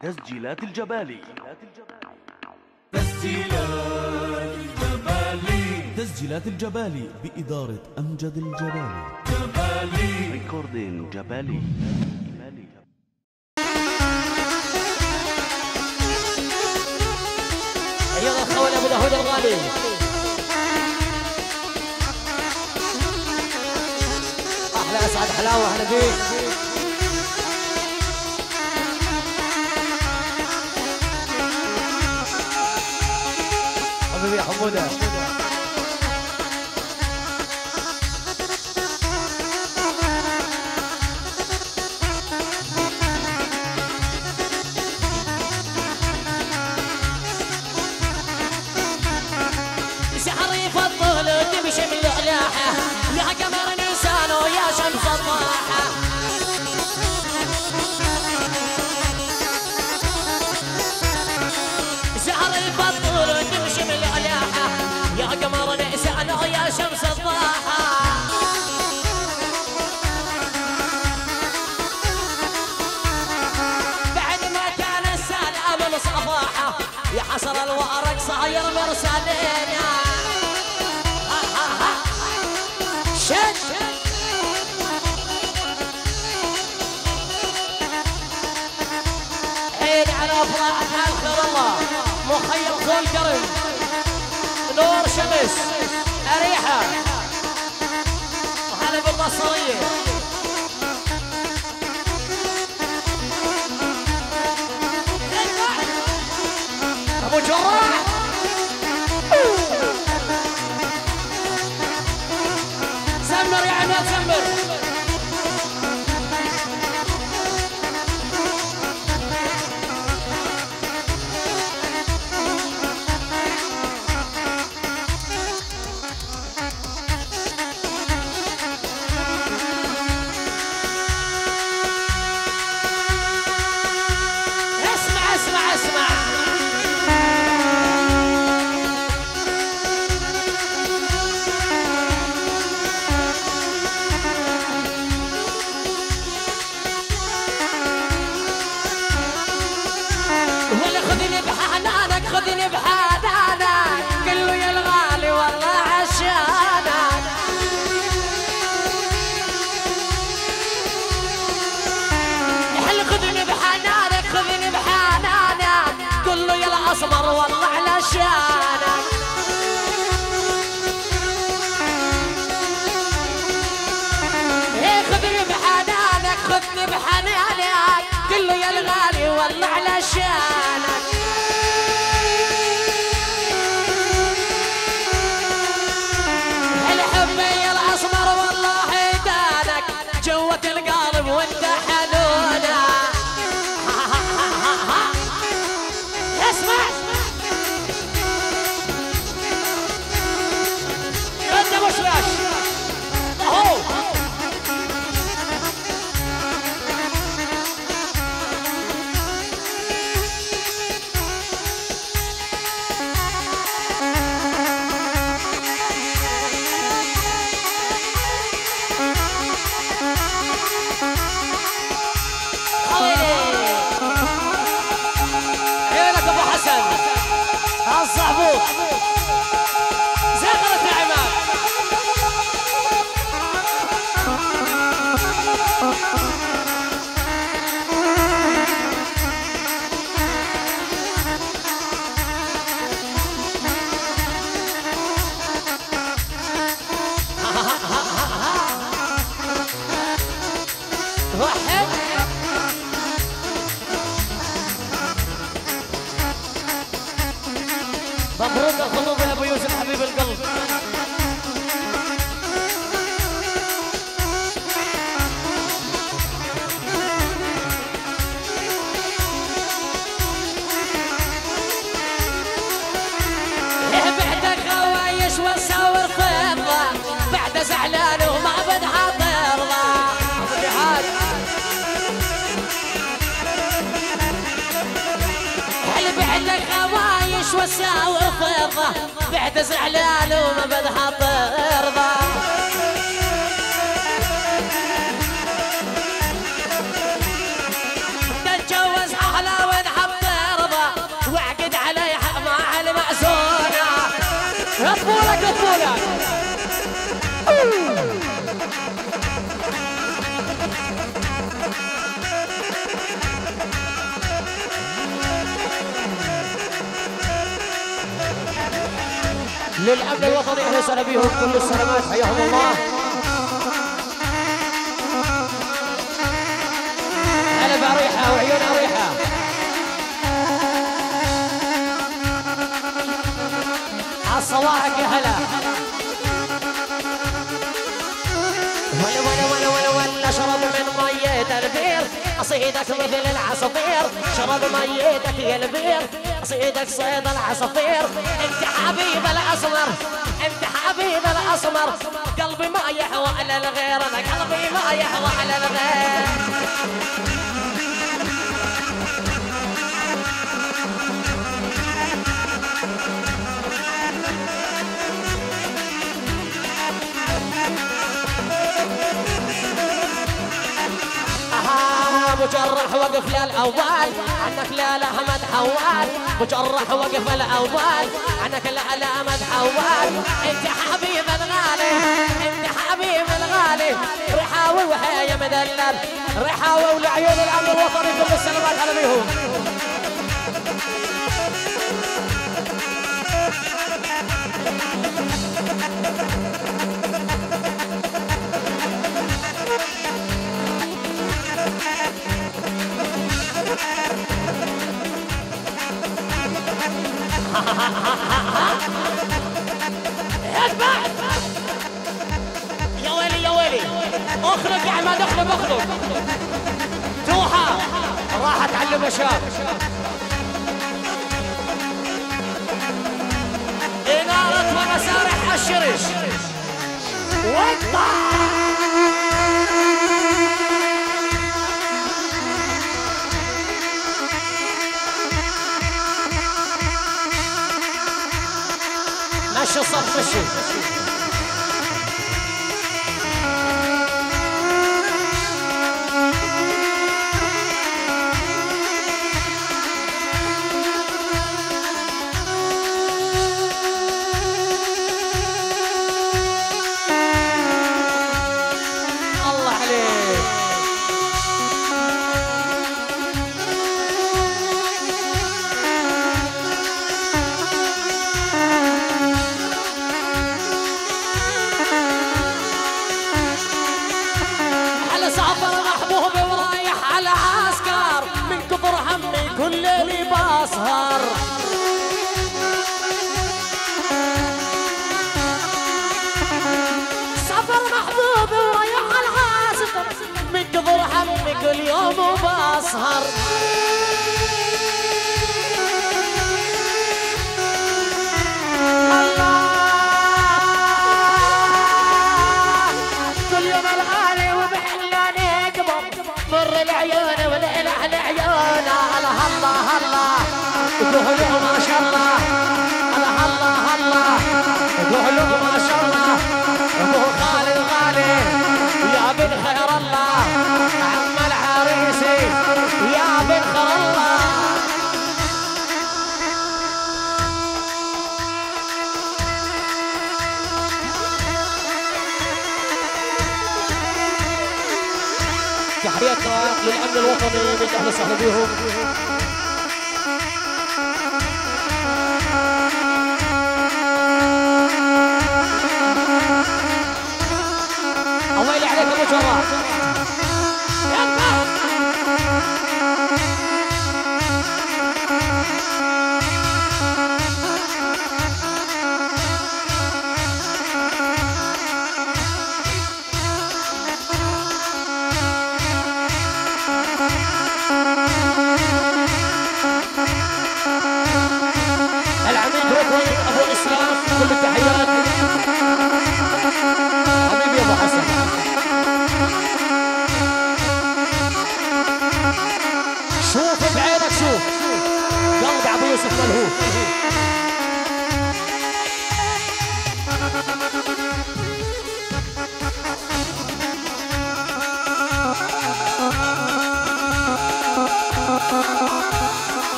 تسجيلات الجبالي. تسجيلات الجبالي بإدارة أمجد الجبالي. ريكوردين جبالي. أيها الأخوان أبو داود الغالي، أحلى أسعد حلاوة، أهلا بيك حبيبي يا حمودة. سحر يفضل تمشي بالعلاحة يا قمر نيسان ويا شمس الضاحة. سحر يفضل تمشي بالعلاحة يا قمر نيسان ويا شمس الضاحة. بعد ما كان السلام صباحة يا حسر الورق صاير مرسلين. عيد على افراحنا الخير الله مخيم خول كرم نور شمس اريحه وهلا بالبصريه. ابو جراح سمر يا عماد سمر. اسمع اسمع اسمع ولا خذني بحنانك خذني بحنانك قل له يا الغالي والله عشانك. يحل خذني بحنانك خذني بحنانك قل له يا الاسمر والله على شانك. خذني بحنانك خذني بحنانك قل له يا الغالي والله على شانك. الحبي يا الاسمر والله دانك جوة القلب وانت حنونة. اسمع انت مش لاش اهو عيونك ابو حسن الصعبوط زغرة يا عماد. واحد مبروك الخطوب يا ابو يوسف حبيب القلب. بعد خوايش وساور فضة بعد زعلان وما بدها ترضى. هل بعد خوايش وساور فضة بعد زعلان وما بدها ترضى. تتجوز احلى وين الاولاد. للامن الوطني اهلا وسهلا بهم كل السلامات حياهم الله. هلا بعريحه وعيون عريحه. عالصواعق يا هلا. ولا شرب من مية البير اصيدك مثل العصافير. شرب ميتك يا البير اصيدك صيد العصافير. انت حبيب الاسمر انت حبيب الاسمر. قلبي ما يحوى على الغير انا قلبي ما يحوى على الغير. مجرح وقف للأول عنك لا أحمد حوال. مجرح وقف الأول عنك لا أحمد حوال. انت حبيب الغالي انت حبيب الغالي. رحاوي وحيا مدلل رحاوي ولعيون الأمن الوطني كل السلامات على بيهم. اتبع يا ويلي يا ويلي. اخرج يا عماد اخرج. توحة راح اتعلم اشياء. انارة ومسارح الشرش واقطع. مشي الصف مشي. الله عليك. سافر محبوبي ورايح على عسكر من كبر همي كل ليلي بسهر. سافر محبوبي ورايح على عسكر من كبر همي كل يوم وبسهر. مر العيون والإله العيون. الله الله الله قولوا ما شاء الله. الله الله الله قولوا ما شاء الله. ابو خالد غالي يا بن خير الله. عم العريسي يا بن خير الله. تحياتنا للأمن الوطني من أهل وسهلا بهم. الله يلي عليك أبو جراح. أبو إسلام كل التحيات حبيبي يا أبو حسن. شوف بعينك شوف قلب أبو يوسف ملهوف.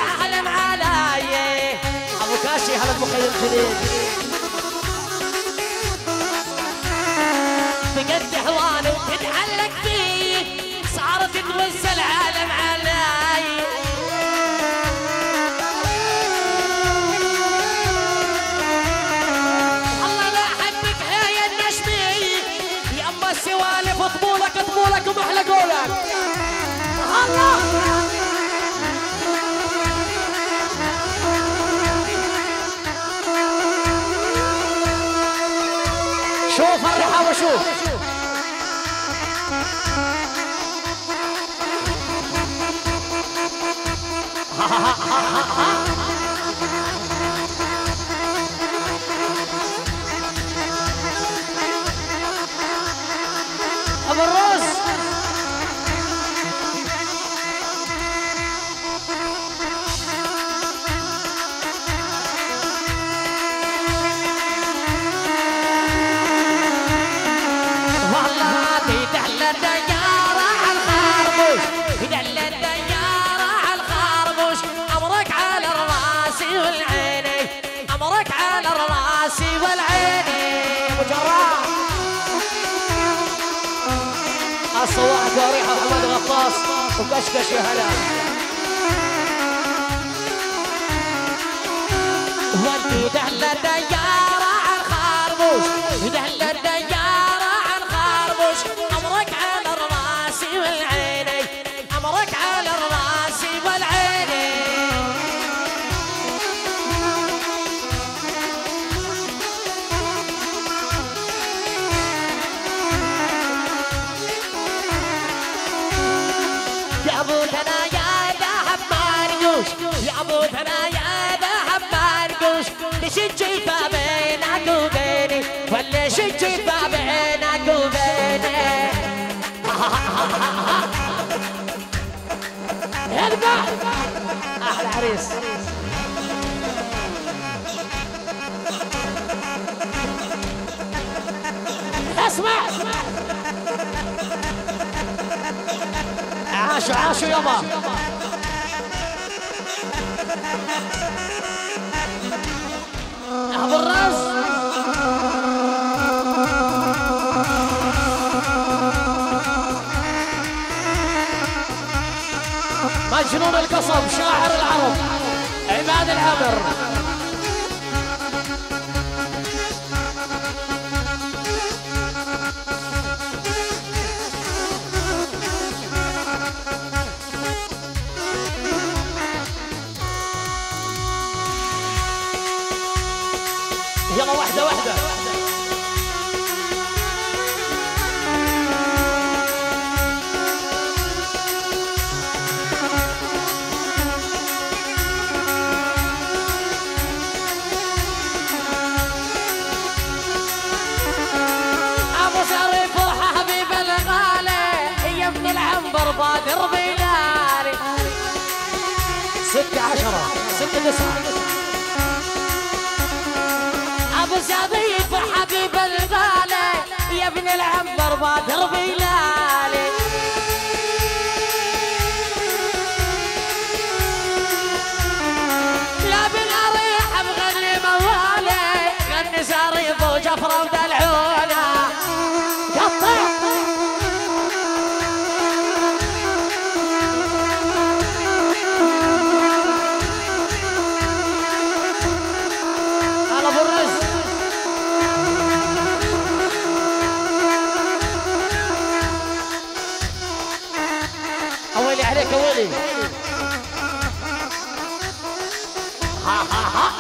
العالم علي. ابو كاشي هلا المخيم جديد. بقد حوالي وتتعلق فيه صارت تمس العالم علي. الله لا احبك هي النشمي يا اما السوالف طبولك ومحلى قولك. الله شوف الرحى وشوف ابو الرز الصواعق وريحة وحمد غطاس وكشكش يا هلا. وانتي دهلة ديارة عالخربوش دهلة ديارة عالخربوش أمرك على الراس والعيني أمرك على الراس والعيني. يا ابو ثنايا ذهب مرقوش يا ابو ثنايا ذهب مرقوش ليش الجيفة بينك وبيني وليش الجيفة بينك وبيني. اربع احلى عريس اسمع عاشوا يابا. ابو الراس مجنون القصب شاعر العرب عماد العمر. يلا واحدة واحدة أبو سعري فرحة حبيب الغالي يا ابن العنبر بادر بلالي. 6-10 6-9 ابو سعيد حبيب الغالي يا ابن العنبر بادر بلالي. لا بالاريح بغني موالي غني سريف وجفره ودلعونه قطع هلا ابو الرز. أولي عليك أولي ها ها ها.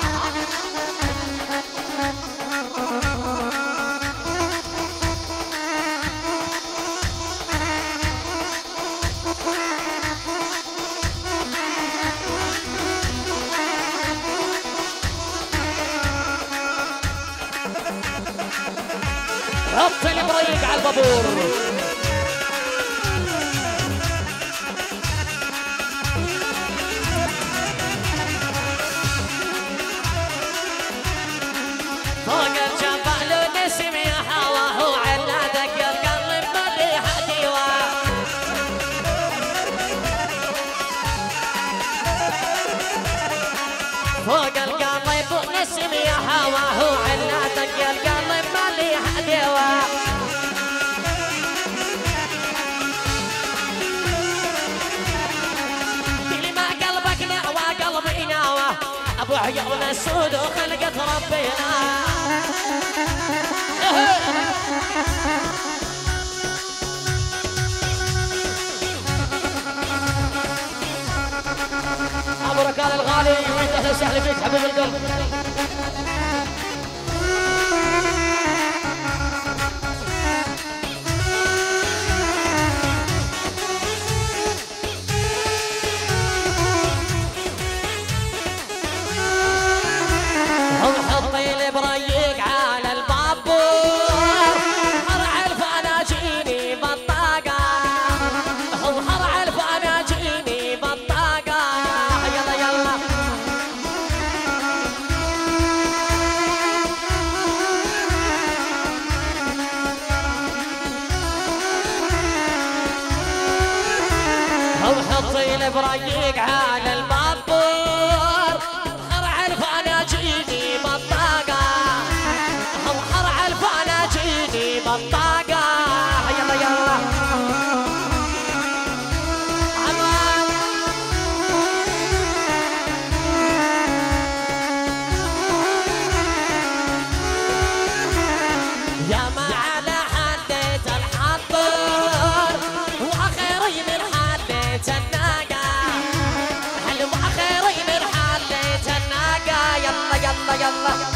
حط البريق على البابور. فوق القلب نسم يا هواه علاتك يا القلب مالي حديوه كل ما قلبك نعوى قلبي ناوى ابو عيون السود وخلقت ربنا ابو ركان الغالي اهلا وسهلا فيك حبيب القلب هم حطي البريق على البابور هرع الفانا جيني بطاقه هم هرع الفانا جيني بطاقه يلا يلا هم حطي البريق على البابور هرع الفانا جيني بطاقه هم هرع الفانا جيني بطاقه يلا يلا يا ما على حديت الحضور واخيري من حديت الناقه حلو اخيري من حديت الناقه يلا يلا يلا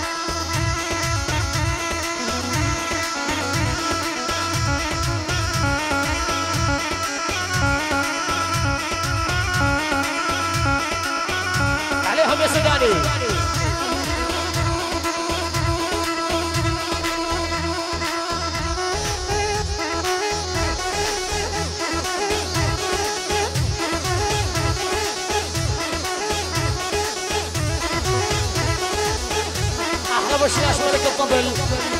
عليهم يا سوداني احلى ابو الشياش ملك الطبل